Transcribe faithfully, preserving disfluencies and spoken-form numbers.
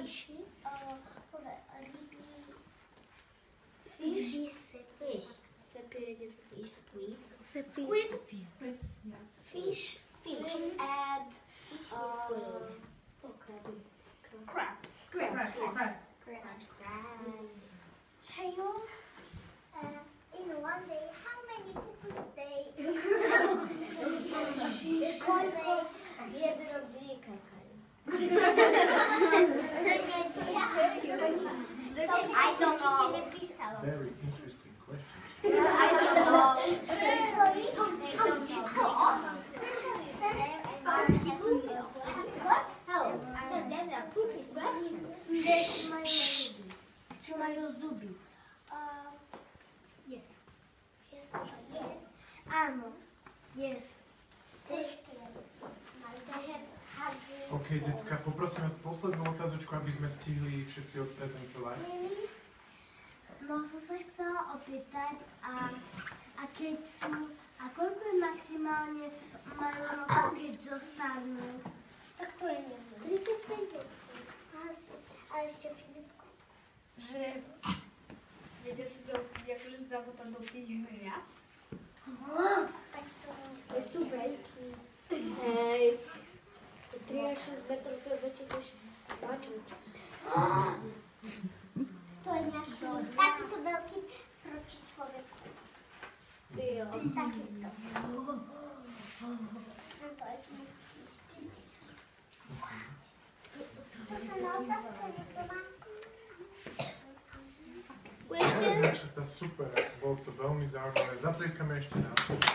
Fishy. Fish. Fish. Separated fish. Squid. Squid. Squid, yes. Fish. Fish. And uh, crabs. Crabs, Crabs. crabs. Crabs. Crabs. Tail. Uh, in one day, how many people stay? One day, jeden oddycha. I don't know. Very interesting question. I don't know. What? How? So then a cookie question. Trzymają zuby. Yes. Yes. Yes. Áno. Yes. OK, decka, poprosím vás poslednú otázočku, aby sme stihli všetci odprezentovať. No, som sa chcela opýtať, a, a keď sú, a koľko je maximálne majú rokov, keď zostarnú? Tak to je neviem. tridsaťpäť rokov. Asi. A ešte Filipku. Že viete si to akože zabotať do tých hniazd? Tak to Veď sú veľkí. Hej. tri až šesť metrov, to je väčšie než mačuť. To je nejaký takýto veľký proti človeku. Jo. Takýto. Posledná otázka, niekto má? Dievčatá, super, bolo to veľmi zaujímavé. Zatleskame ešte nás.